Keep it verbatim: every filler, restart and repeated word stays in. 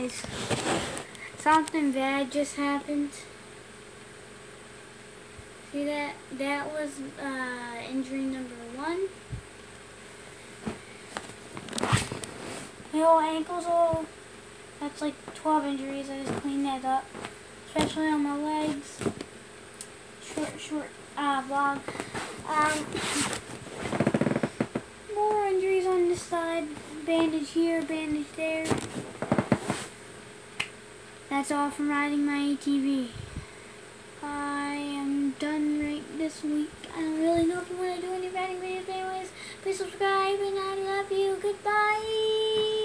guys. Something bad just happened. See that? That was uh, injury number one. My whole ankle's all, that's like twelve injuries. I just cleaned that up. Especially on my legs. Short, short uh, vlog. Um, more injuries on this side. Bandage here, bandage there. That's all from riding my A T V. I am done right this week. I don't really know if you want to do any riding videos, but anyways, please subscribe and I love you. Goodbye.